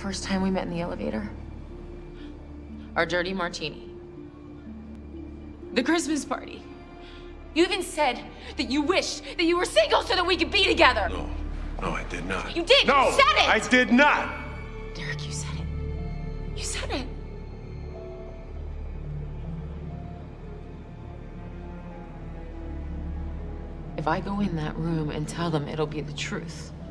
first time we met in the elevator? Our dirty martini. The Christmas party. You even said that you wished that you were single so that we could be together. No, I did not. You did. No, you said it. I did not. Derek, you said it. You said it. If I go in that room and tell them it'll be the truth,